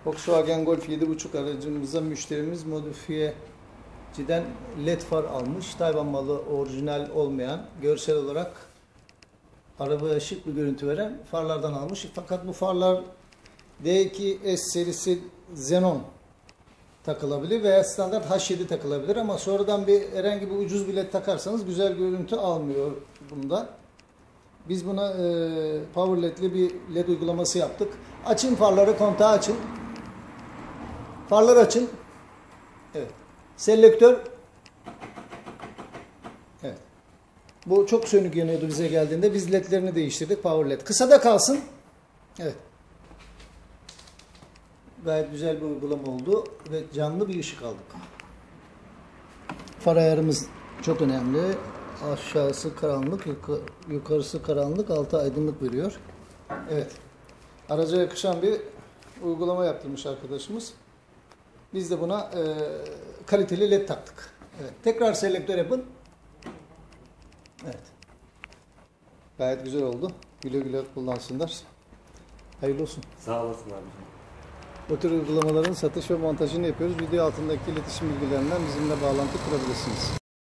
Volkswagen Golf 7.5 aracımıza müşterimiz modifiyeciden led far almış. Tayvan malı, orijinal olmayan, görsel olarak arabaya şık bir görüntü veren farlardan almış. Fakat bu farlar D2S serisi Xenon takılabilir veya standart H7 takılabilir ama sonradan herhangi bir ucuz bir led takarsanız güzel görüntü almıyor bunda. Biz buna Power LED'li bir led uygulaması yaptık. Açın farları, kontağı açın. Farlar açın. Evet. Selektör. Evet. Bu çok sönük yanıyordu bize geldiğinde. Biz ledlerini değiştirdik. Power LED. Kısada kalsın. Evet. Gayet güzel bir uygulama oldu ve canlı bir ışık aldık. Far ayarımız çok önemli. Aşağısı karanlık, yukarısı karanlık, altı aydınlık veriyor. Evet. Araca yakışan bir uygulama yaptırmış arkadaşımız. Biz de buna kaliteli led taktık. Evet. Tekrar selektör yapın. Evet. Gayet güzel oldu. Güle güle kullansınlar. Hayırlı olsun. Sağ olasın abiciğim. Bu tür uygulamaların satış ve montajını yapıyoruz. Video altındaki iletişim bilgilerinden bizimle bağlantı kurabilirsiniz.